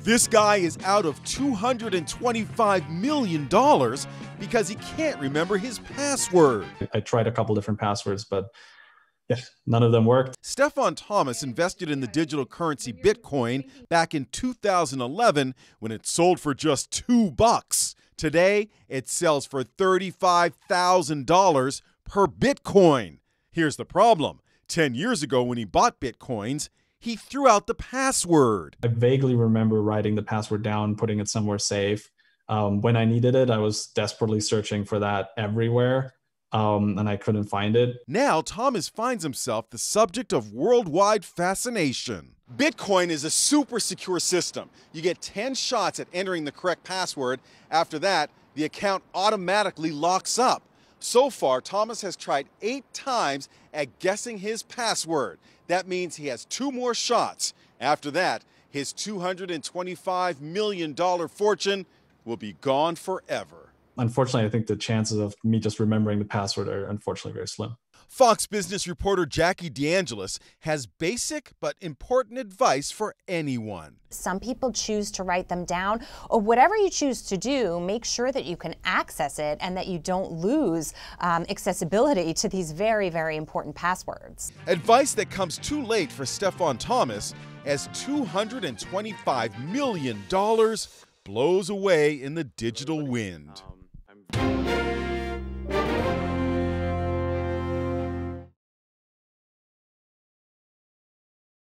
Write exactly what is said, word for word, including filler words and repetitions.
This guy is out of two hundred twenty-five million dollars because he can't remember his password. I tried a couple different passwords, but yeah, none of them worked. Stefan Thomas invested in the digital currency Bitcoin back in two thousand eleven when it sold for just two bucks. Today, it sells for thirty-five thousand dollars per Bitcoin. Here's the problem. Ten years ago when he bought Bitcoins, he threw out the password. I vaguely remember writing the password down, putting it somewhere safe. Um, when I needed it, I was desperately searching for that everywhere, um, and I couldn't find it. Now, Thomas finds himself the subject of worldwide fascination. Bitcoin is a super secure system. You get ten shots at entering the correct password. After that, the account automatically locks up. So far, Thomas has tried eight times at guessing his password. That means he has two more shots. After that, his two hundred twenty-five million dollars fortune will be gone forever. Unfortunately, I think the chances of me just remembering the password are unfortunately very slim. Fox Business reporter Jackie DeAngelis has basic but important advice for anyone. Some people choose to write them down, or whatever you choose to do, make sure that you can access it and that you don't lose um, accessibility to these very, very important passwords. Advice that comes too late for Stefan Thomas as two hundred twenty-five million dollars blows away in the digital wind.